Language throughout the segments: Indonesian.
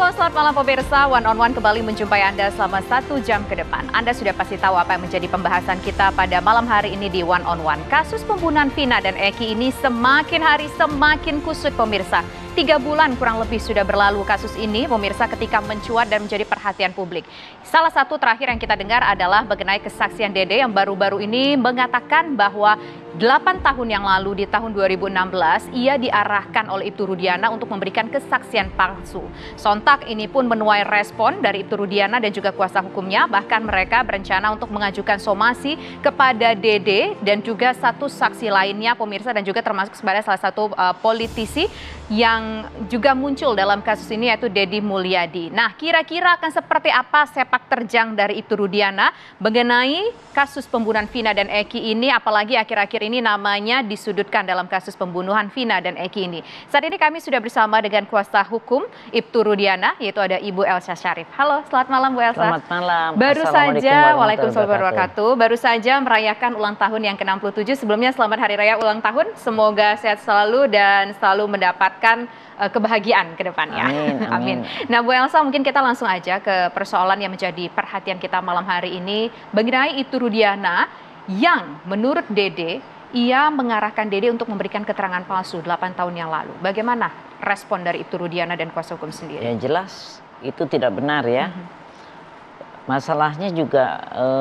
Halo, selamat malam pemirsa. One on One kembali menjumpai Anda selama 1 jam ke depan. Anda sudah pasti tahu apa yang menjadi pembahasan kita pada malam hari ini di One on One. Kasus pembunuhan Vina dan Eki ini semakin hari semakin kusut pemirsa. 3 bulan kurang lebih sudah berlalu kasus ini, pemirsa, ketika mencuat dan menjadi perhatian publik. Salah satu terakhir yang kita dengar adalah mengenai kesaksian Dede yang baru-baru ini mengatakan bahwa 8 tahun yang lalu di tahun 2016 ia diarahkan oleh Ibtu Rudiana untuk memberikan kesaksian palsu. Sontak ini pun menuai respon dari Ibtu Rudiana dan juga kuasa hukumnya, bahkan mereka berencana untuk mengajukan somasi kepada Dede dan juga satu saksi lainnya pemirsa, dan juga termasuk sebagai salah satu politisi yang juga muncul dalam kasus ini, yaitu Deddy Mulyadi. Nah, kira-kira akan seperti apa sepak terjang dari Ibtu Rudiana mengenai kasus pembunuhan Vina dan Eki ini, apalagi akhir-akhir ini namanya disudutkan dalam kasus pembunuhan Vina dan Eki ini. Saat ini kami sudah bersama dengan kuasa hukum Ibtu Rudiana, yaitu ada Ibu Elsa Syarif. Halo, selamat malam Bu Elsa. Selamat malam. Baru saja, waalaikumsalam warahmatullahi wabarakatuh. Baru saja merayakan ulang tahun yang ke-67. Sebelumnya selamat hari raya ulang tahun. Semoga sehat selalu dan selalu mendapat kebahagiaan ke depannya. Amin, amin. Nah, Bu Elsa, mungkin kita langsung aja ke persoalan yang menjadi perhatian kita malam hari ini mengenai Ibtu Rudiana yang menurut Dede, ia mengarahkan Dede untuk memberikan keterangan palsu 8 tahun yang lalu. Bagaimana respon dari Ibtu Rudiana dan kuasa hukum sendiri? Ya jelas itu tidak benar ya. Masalahnya juga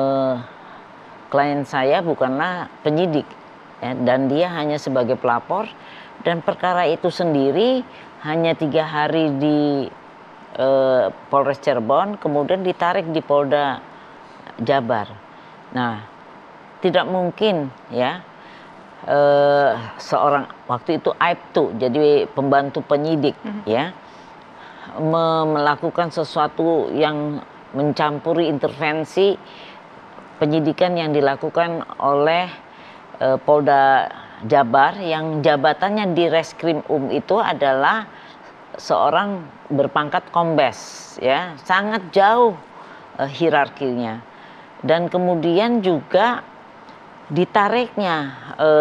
klien saya bukanlah penyidik ya, dan dia hanya sebagai pelapor. Dan perkara itu sendiri hanya 3 hari di Polres Cirebon, kemudian ditarik di Polda Jabar. Nah, tidak mungkin ya seorang waktu itu Aibtu, jadi pembantu penyidik ya, melakukan sesuatu yang mencampuri intervensi penyidikan yang dilakukan oleh Polda Jabar, yang jabatannya di Reskrim itu adalah seorang berpangkat kombes ya, sangat jauh hierarkinya. Dan kemudian juga ditariknya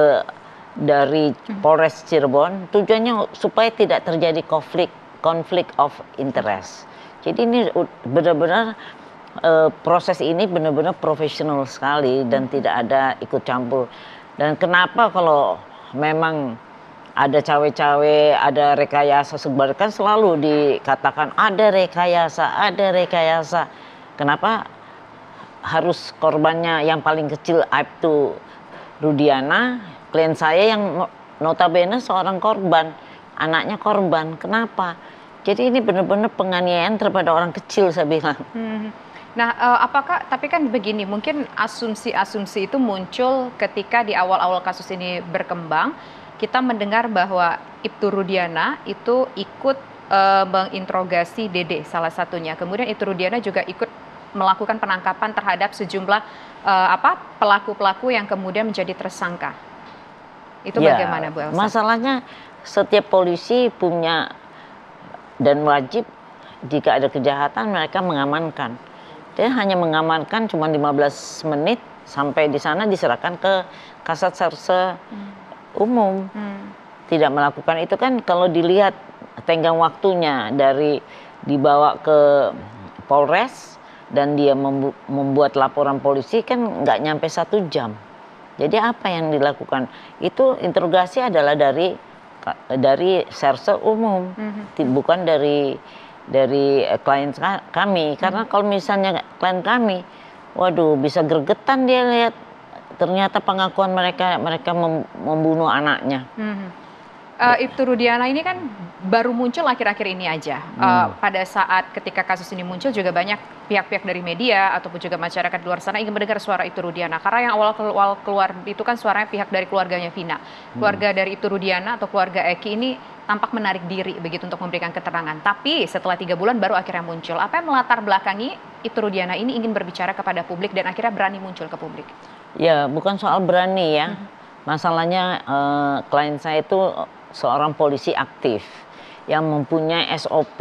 dari Polres Cirebon tujuannya supaya tidak terjadi konflik of interest. Jadi ini benar-benar proses ini benar-benar profesional sekali dan tidak ada ikut campur. Dan kenapa kalau memang ada cawe-cawe, ada rekayasa, sebenarnya kan selalu dikatakan ada rekayasa. Kenapa harus korbannya yang paling kecil Ibtu Rudiana, klien saya yang notabene seorang korban, anaknya korban. Kenapa? Jadi ini benar-benar penganiayaan terhadap orang kecil, saya bilang. Nah, apakah, tapi kan begini, mungkin asumsi-asumsi itu muncul ketika di awal-awal kasus ini berkembang, kita mendengar bahwa Ibtu Rudiana itu ikut menginterogasi Dede salah satunya. Kemudian Ibtu Rudiana juga ikut melakukan penangkapan terhadap sejumlah pelaku-pelaku yang kemudian menjadi tersangka. Itu ya, bagaimana Bu Elsa? Masalahnya setiap polisi punya dan wajib jika ada kejahatan mereka mengamankan. Dia hanya mengamankan cuma 15 menit sampai di sana diserahkan ke Kasat Serse Umum. Tidak melakukan itu kan kalau dilihat tenggang waktunya dari dibawa ke Polres dan dia membuat laporan polisi kan nggak nyampe 1 jam. Jadi apa yang dilakukan? Itu interogasi adalah dari Serse Umum, bukan dari klien kami, karena kalau misalnya klien kami, waduh bisa gregetan dia lihat ternyata pengakuan mereka membunuh anaknya. Ibtu Rudiana ini kan baru muncul akhir-akhir ini aja. Pada saat ketika kasus ini muncul juga banyak pihak-pihak dari media ataupun juga masyarakat di luar sana ingin mendengar suara Ibtu Rudiana. Karena yang awal keluar itu kan suaranya pihak dari keluarganya Vina. Keluarga dari Ibtu Rudiana atau keluarga Eki ini tampak menarik diri begitu untuk memberikan keterangan. Tapi setelah 3 bulan baru akhirnya muncul. Apa yang melatar belakangi Ibtu Rudiana ini ingin berbicara kepada publik dan akhirnya berani muncul ke publik? Ya, bukan soal berani ya. Masalahnya klien saya itu seorang polisi aktif yang mempunyai SOP,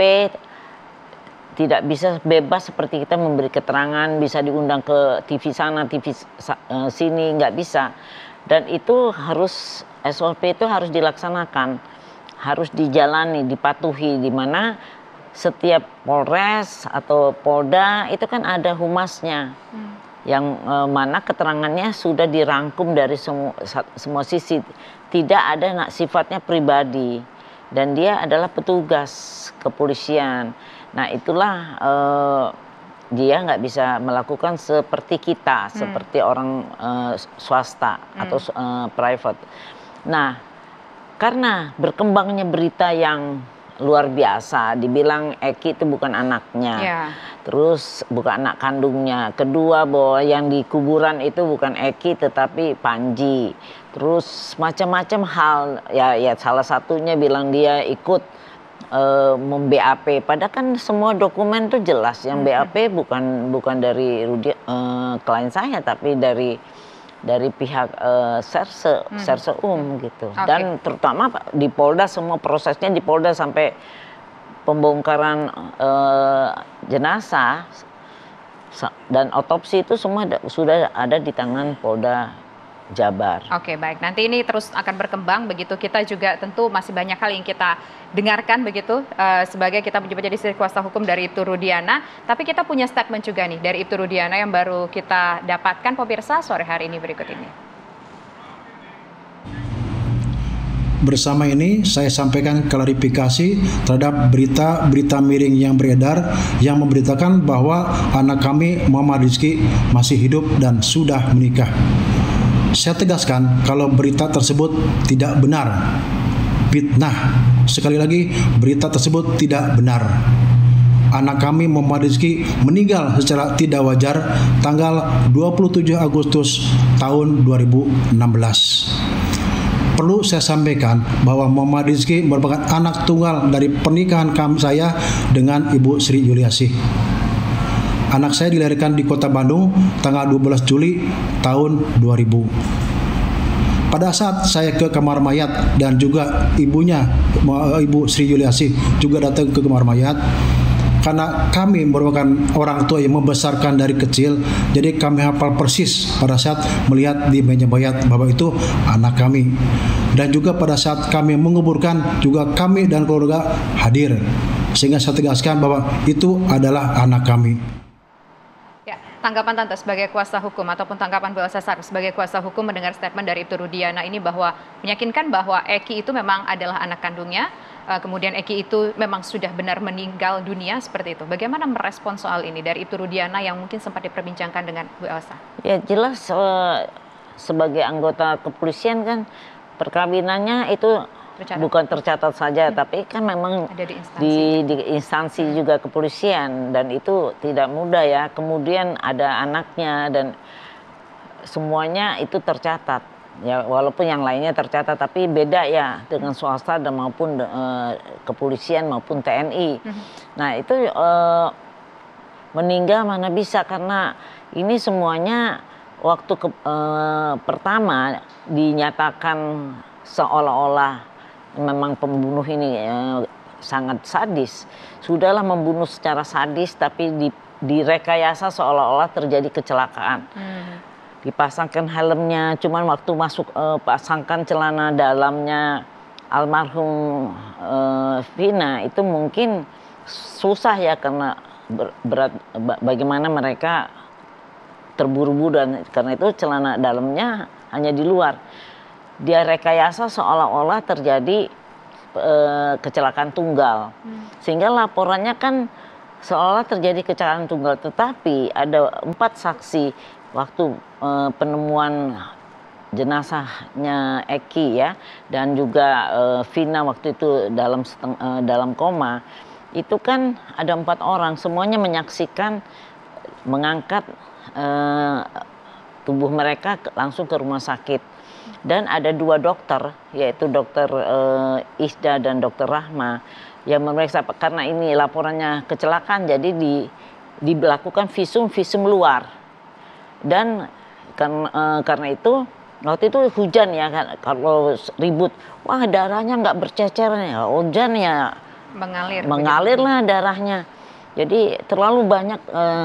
tidak bisa bebas seperti kita memberi keterangan, bisa diundang ke TV sana, TV sini, nggak bisa. Dan itu harus, SOP itu harus dilaksanakan, harus dijalani, dipatuhi, di mana setiap Polres atau Polda itu kan ada humasnya, yang mana keterangannya sudah dirangkum dari semua sisi, tidak ada sifatnya pribadi, dan dia adalah petugas kepolisian. Nah itulah dia nggak bisa melakukan seperti kita, seperti orang swasta atau private. Nah, karena berkembangnya berita yang luar biasa, dibilang Eki itu bukan anaknya, terus bukan anak kandungnya. Kedua, bahwa yang di kuburan itu bukan Eki tetapi Panji. Terus macam-macam hal, ya salah satunya bilang dia ikut mem-BAP. Padahal kan semua dokumen tuh jelas, yang BAP bukan dari klien saya, tapi dari pihak Serse gitu. Dan terutama di Polda, semua prosesnya di Polda sampai pembongkaran jenazah dan otopsi itu semua sudah ada di tangan Polda Jabar. Oke, baik. Nanti ini terus akan berkembang begitu. Kita juga tentu masih banyak hal yang kita dengarkan begitu sebagai kita menjadi istri kuasa hukum dari Ibtu Rudiana. Tapi kita punya statement juga nih dari Ibtu Rudiana yang baru kita dapatkan pemirsa sore hari ini berikut ini. Bersama ini saya sampaikan klarifikasi terhadap berita miring yang beredar yang memberitakan bahwa anak kami Muhammad Rizky masih hidup dan sudah menikah. Saya tegaskan kalau berita tersebut tidak benar, fitnah. Sekali lagi, berita tersebut tidak benar. Anak kami Muhammad Rizky meninggal secara tidak wajar tanggal 27 Agustus tahun 2016. Perlu saya sampaikan bahwa Muhammad Rizky merupakan anak tunggal dari pernikahan saya dengan Ibu Sri Yuliasih. Anak saya dilahirkan di Kota Bandung tanggal 12 Juli tahun 2000. Pada saat saya ke kamar mayat dan juga ibunya, Ibu Sri Yuliasih juga datang ke kamar mayat, karena kami merupakan orang tua yang membesarkan dari kecil, jadi kami hafal persis pada saat melihat di meja mayat bahwa itu anak kami. Dan juga pada saat kami menguburkan, juga kami dan keluarga hadir, sehingga saya tegaskan bahwa itu adalah anak kami. Tanggapan Tante sebagai kuasa hukum ataupun tanggapan Bu Elsa Sharif sebagai kuasa hukum mendengar statement dari Ibtu Rudiana ini bahwa meyakinkan bahwa Eki itu memang adalah anak kandungnya, kemudian Eki itu memang sudah benar meninggal dunia seperti itu. Bagaimana merespon soal ini dari Ibtu Rudiana yang mungkin sempat diperbincangkan dengan Bu Elsa? Ya jelas sebagai anggota kepolisian kan perkawinannya itu bukan tercatat saja, tapi kan memang ada di instansi juga kepolisian, dan itu tidak mudah ya. Kemudian ada anaknya dan semuanya itu tercatat. Ya walaupun yang lainnya tercatat, tapi beda ya dengan swasta dan maupun kepolisian maupun TNI. Nah itu meninggal mana bisa, karena ini semuanya waktu pertama dinyatakan seolah-olah memang pembunuh ini sangat sadis. Sudahlah membunuh secara sadis, tapi direkayasa seolah-olah terjadi kecelakaan. Dipasangkan helmnya, cuman waktu masuk pasangkan celana dalamnya almarhum Vina itu mungkin susah ya, karena berat bagaimana mereka terburu-buru, dan karena itu celana dalamnya hanya di luar. Dia rekayasa seolah-olah terjadi kecelakaan tunggal, sehingga laporannya kan seolah terjadi kecelakaan tunggal. Tetapi ada 4 saksi waktu penemuan jenazahnya Eki ya, dan juga Vina waktu itu dalam koma. Itu kan ada 4 orang, semuanya menyaksikan mengangkat tubuh mereka langsung ke rumah sakit. Dan ada 2 dokter, yaitu dokter Isda dan dokter Rahma, yang memeriksa, karena ini laporannya kecelakaan, jadi dilakukan visum luar. Dan karena itu waktu itu hujan ya, kalau ribut, wah darahnya nggak bercecer ya, hujan ya, mengalirlah darahnya. Jadi terlalu banyak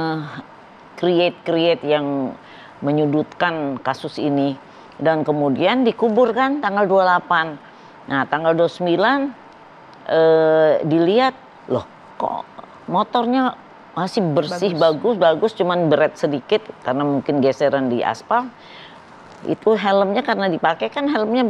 create yang menyudutkan kasus ini. Dan kemudian dikuburkan tanggal 28. Nah tanggal 29 dilihat, loh kok motornya masih bersih, bagus, cuman beret sedikit karena mungkin geseran di aspal. Itu helmnya karena dipakai kan helmnya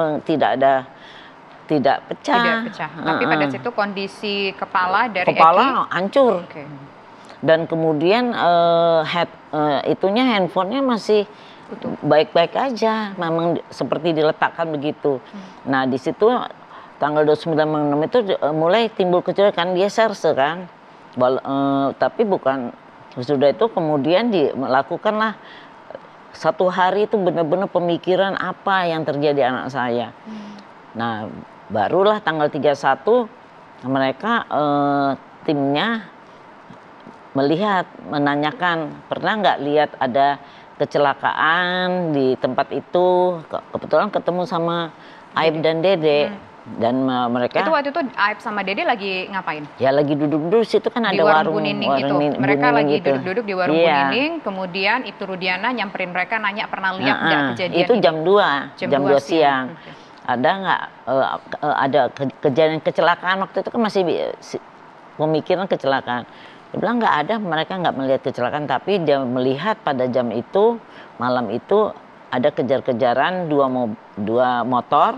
tidak pecah. Tidak pecah. Tapi pada situ kondisi kepala dari kepala hancur. Oke. Dan kemudian handphonenya masih baik-baik aja, memang seperti diletakkan begitu. Nah di situ tanggal 29 Maret itu mulai timbul kecurigaan, kan dia serse kan. Tapi bukan, sudah itu kemudian dilakukanlah 1 hari itu benar-benar pemikiran apa yang terjadi anak saya. Nah barulah tanggal 31 mereka timnya menanyakan, pernah nggak lihat ada kecelakaan di tempat itu. Kebetulan ketemu sama Aib dan Dede. Dan mereka itu waktu itu Aib sama Dede lagi ngapain? Ya lagi duduk-duduk, situ kan ada warung Nining itu. Mereka lagi duduk-duduk di warung Nining, kemudian Ibtu Rudiana nyamperin mereka, nanya pernah lihat nggak kejadian itu ini? jam 2 siang. Okay. Ada nggak ada kejadian kecelakaan waktu itu, kan masih pemikiran kecelakaan. Dia bilang nggak ada, mereka nggak melihat kecelakaan, tapi dia melihat pada jam itu, malam itu ada kejar-kejaran dua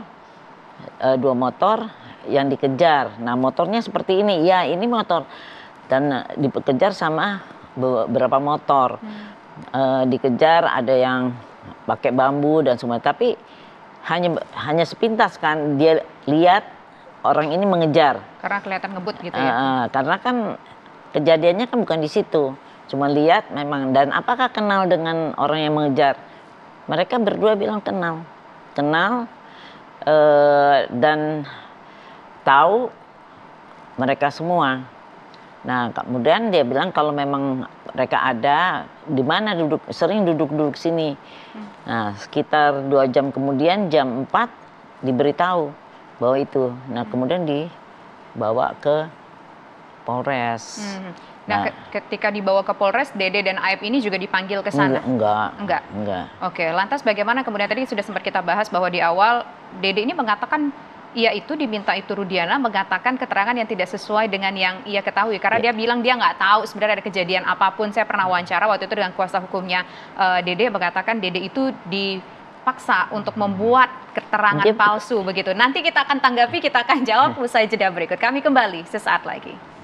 motor yang dikejar. Nah motornya seperti ini, ya ini motor, dan dikejar sama beberapa motor. Dikejar, ada yang pakai bambu dan semua, tapi hanya sepintas kan dia lihat orang ini mengejar. Karena kelihatan ngebut gitu ya? Karena kan kejadiannya kan bukan di situ, cuma lihat memang. Dan apakah kenal dengan orang yang mengejar? Mereka berdua bilang kenal. Dan tahu mereka semua. Nah kemudian dia bilang kalau memang mereka ada, di mana sering duduk sini. Nah sekitar 2 jam kemudian, jam 4 diberitahu bahwa itu. Nah kemudian dibawa ke Polres. Nah, ketika dibawa ke Polres, Dede dan Aib ini juga dipanggil ke sana? Enggak. Oke, lantas bagaimana kemudian, tadi sudah sempat kita bahas bahwa di awal Dede ini mengatakan ia itu diminta Ibtu Rudiana mengatakan keterangan yang tidak sesuai dengan yang ia ketahui. Karena dia bilang dia nggak tahu sebenarnya ada kejadian apapun. Saya pernah wawancara waktu itu dengan kuasa hukumnya Dede, mengatakan Dede itu dipaksa untuk membuat keterangan palsu begitu. Nanti kita akan tanggapi, kita akan jawab usai jeda berikut. Kami kembali sesaat lagi.